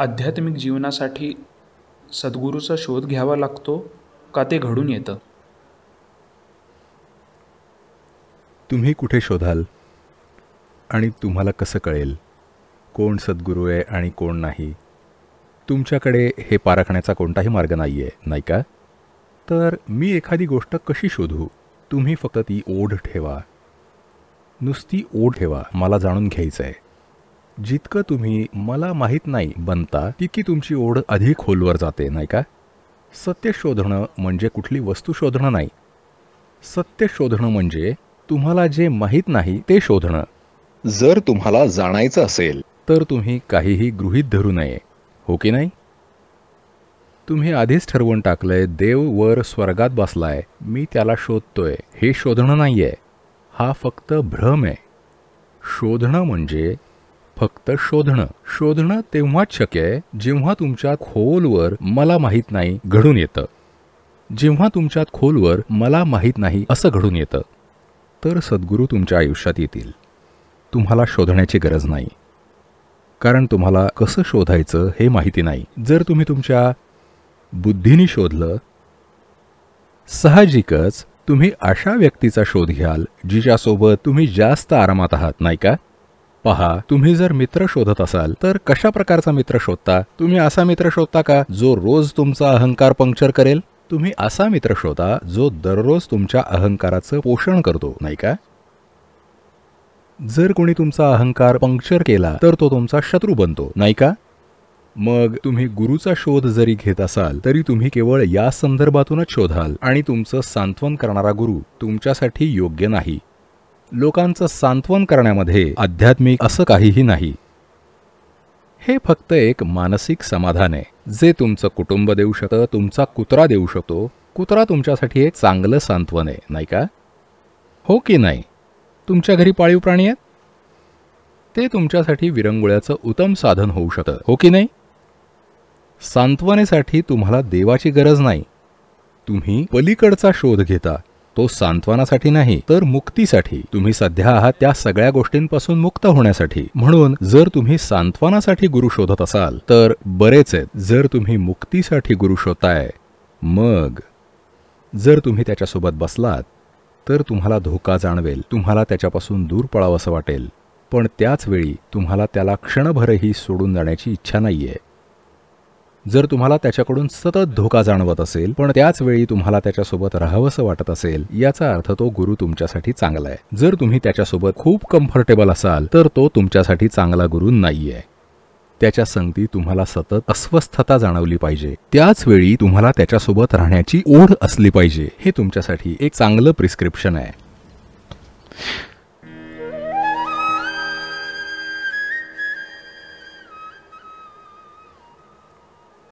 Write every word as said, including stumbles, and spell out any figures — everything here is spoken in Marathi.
आध्यात्मिक जीवनासाठी सद्गुरूचा शोध घ्यावा लागतो का ते घडून येतं? तुम्ही कुठे शोधाल आणि तुम्हाला कसं कळेल कोण सद्गुरू आहे आणि कोण नाही? तुमच्याकडे हे पारखण्याचा कोणताही मार्ग नाही आहे, नाही का? तर मी एखादी गोष्ट कशी शोधू? तुम्ही फक्त ती ओढ ठेवा, नुसती ओढ ठेवा. मला जाणून घ्यायचं आहे. जितकं तुम्ही मला माहीत नाही बनता तितकी तुमची ओढ अधिक खोलवर जाते, नाही का? सत्य शोधणं म्हणजे कुठली वस्तू शोधणं नाही. सत्य शोधणं म्हणजे तुम्हाला जे माहीत नाही ते शोधणं. जर तुम्हाला जाणायचं असेल तर तुम्ही काहीही गृहीत धरू नये, हो की नाही? तुम्ही आधीच ठरवून टाकलंय देव वर स्वर्गात बसलाय, मी त्याला शोधतोय. हे शोधणं नाहीये, हा फक्त भ्रम आहे. शोधणं म्हणजे फक्त शोधणं. शोधणं तेव्हाच शक्य आहे जेव्हा तुमच्या खोलवर मला माहीत नाही घडून येतं. जेव्हा तुमच्यात खोलवर मला माहीत नाही असं घडून येतं तर सद्गुरू तुमच्या आयुष्यात येतील. तुम्हाला शोधण्याची गरज नाही, कारण तुम्हाला कसं शोधायचं हे माहिती नाही. जर तुम्ही तुमच्या बुद्धीने शोधलं, साहजिकच तुम्ही अशा व्यक्तीचा शोध घ्याल जिच्यासोबत तुम्ही जास्त आरामात आहात, नाही का? पहा, तुम्ही जर मित्र शोधत असाल तर कशा प्रकारचा मित्र शोधता? तुम्ही असा मित्र शोधता का जो रोज तुमचा अहंकार पंक्चर करेल? तुम्ही असा मित्र शोधा जो दररोज तुमच्या अहंकाराचं पोषण करतो, नाही का? जर कोणी तुमचा अहंकार पंक्चर केला तर तो तुमचा शत्रू बनतो, नाही का? मग तुम्ही गुरुचा शोध जरी घेत असाल तरी तुम्ही केवळ या संदर्भातूनच शोधाल आणि तुमचं सांत्वन करणारा गुरु तुमच्यासाठी योग्य नाही. लोकांचं सांत्वन करण्यामध्ये आध्यात्मिक असं काहीही नाही. हे फक्त एक मानसिक समाधान आहे जे तुमचं कुटुंब देऊ शकतं, तुमचा कुत्रा देऊ शकतो. कुत्रा तुमच्यासाठी एक चांगलं सांत्वन आहे, नाही का? हो की नाही? तुमच्या घरी पाळीव प्राणी आहेत, ते तुमच्यासाठी विरंगुळ्याचं उत्तम साधन होऊ शकतं, हो की नाही? सांत्वनेसाठी तुम्हाला देवाची गरज नाही. तुम्ही पलीकडचा शोध घेता तो सांत्वनासाठी नाही तर मुक्तीसाठी. तुम्ही सध्या आहात त्या सगळ्या गोष्टींपासून मुक्त होण्यासाठी. म्हणून जर तुम्ही सांत्वनासाठी गुरु शोधत असाल तर बरेच आहेत. जर तुम्ही मुक्तीसाठी गुरु शोधताय, मग जर तुम्ही त्याच्यासोबत बसलात तर तुम्हाला धोका जाणवेल, तुम्हाला त्याच्यापासून दूर पळावंसं वाटेल, पण त्याच वेळी तुम्हाला त्याला क्षणभरही सोडून जाण्याची इच्छा नाहीये. जर तुम्हाला त्याच्याकडून सतत धोका जाणवत असेल पण त्याच वेळी तुम्हाला त्याच्यासोबत राहावंसं वाटत असेल, याचा अर्थ तो गुरु तुमच्यासाठी चांगला आहे. जर तुम्ही त्याच्यासोबत खूप कम्फर्टेबल असाल तर तो तुमच्यासाठी चांगला गुरु नाहीये. त्याच्या संगती तुम्हाला सतत अस्वस्थता जाणवली पाहिजे, त्याच वेळी तुम्हाला त्याच्यासोबत राहण्याची ओढ असली पाहिजे. हे तुमच्यासाठी एक चांगलं प्रिस्क्रिप्शन आहे.